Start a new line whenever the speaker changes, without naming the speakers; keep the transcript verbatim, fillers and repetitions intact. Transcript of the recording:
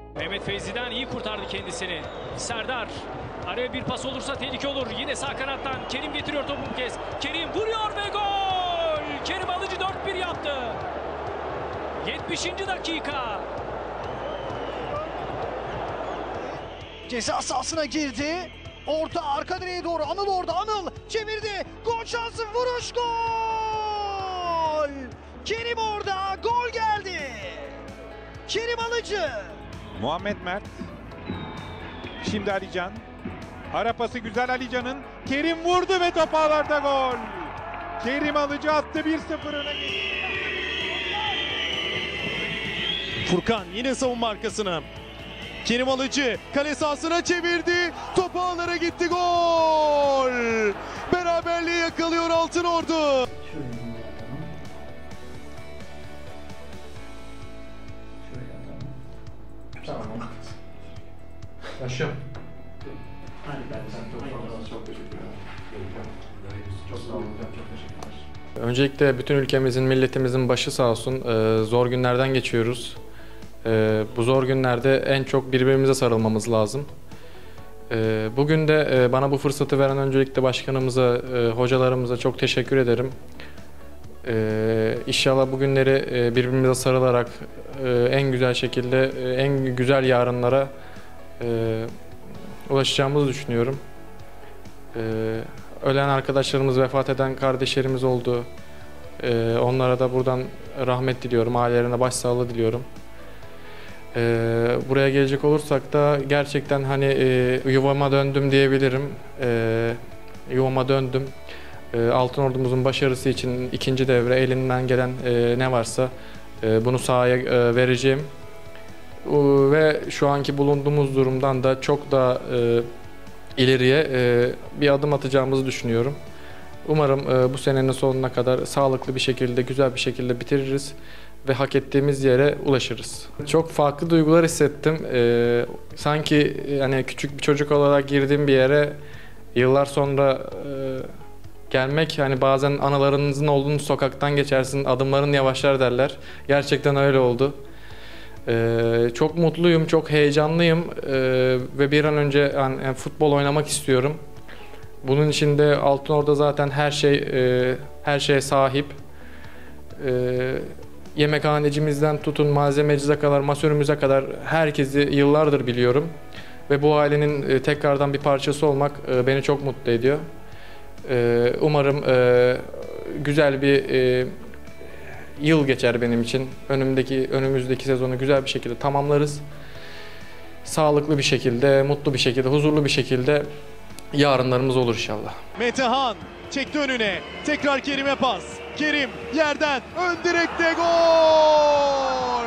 Mehmet Feyzi'den iyi kurtardı kendisini. Serdar. Araya bir pas olursa tehlike olur. Yine sağ kanattan Kerim getiriyor topu bu kez. Kerim vuruyor ve gol! Kerim Alıcı dört bir yaptı. yetmişinci dakika.
Ceza sahasına girdi. Orta arka direğe doğru. Anıl orada. Anıl çevirdi. Gol şansı. Vuruş gol! Kerim orada. Gol geldi. Kerim Alıcı.
Muhammed Mert. Şimdi Alican. Ara pası güzel Alican'ın. Kerim vurdu ve top ağlarda gol. Kerim Alıcı attı bir sıfır öne.
Furkan yine savunma arkasına. Kerim Alıcı kale sahasına çevirdi. Top ağlara gitti, gol. Beraberliği yakalıyor Altınordu.
Tamam. Başlıyorum. Çok teşekkür ederim. Çok sağ olun. Çok teşekkürler.
Öncelikle bütün ülkemizin, milletimizin başı sağ olsun. Ee, zor günlerden geçiyoruz. Ee, bu zor günlerde en çok birbirimize sarılmamız lazım. Ee, bugün de e, bana bu fırsatı veren öncelikle başkanımıza, e, hocalarımıza çok teşekkür ederim. Ee, İnşallah bu günleri e, birbirimize sarılarak e, en güzel şekilde, e, en güzel yarınlara e, ulaşacağımızı düşünüyorum. Ee, ölen arkadaşlarımız, vefat eden kardeşlerimiz oldu. Ee, onlara da buradan rahmet diliyorum, ailelerine başsağlığı diliyorum. Ee, buraya gelecek olursak da gerçekten hani e, yuvama döndüm diyebilirim. Ee, yuvama döndüm. Ee, Altınordumuzun başarısı için ikinci devre elinden gelen e, ne varsa e, bunu sahaya e, vereceğim. E, ve şu anki bulunduğumuz durumdan da çok daha e, ileriye e, bir adım atacağımızı düşünüyorum. Umarım e, bu senenin sonuna kadar sağlıklı bir şekilde, güzel bir şekilde bitiririz ve hak ettiğimiz yere ulaşırız. Çok farklı duygular hissettim. E, sanki yani küçük bir çocuk olarak girdiğim bir yere yıllar sonra e, gelmek, hani bazen analarınızın olduğu sokaktan geçersin, adımların yavaşlar derler. Gerçekten öyle oldu. Ee, çok mutluyum, çok heyecanlıyım ee, ve bir an önce yani, yani futbol oynamak istiyorum. Bunun için de Altınordu zaten her şey e, her şeye sahip. Ee, yemekhanecimizden tutun malzemecimize kadar, masörümüze kadar herkesi yıllardır biliyorum ve bu ailenin e, tekrardan bir parçası olmak e, beni çok mutlu ediyor. Ee, umarım e, güzel bir e, yıl geçer benim için. Önümdeki, önümüzdeki sezonu güzel bir şekilde tamamlarız. Sağlıklı bir şekilde, mutlu bir şekilde, huzurlu bir şekilde yarınlarımız olur inşallah.
Metehan çekti önüne. Tekrar Kerim'e pas. Kerim yerden ön direkte gol.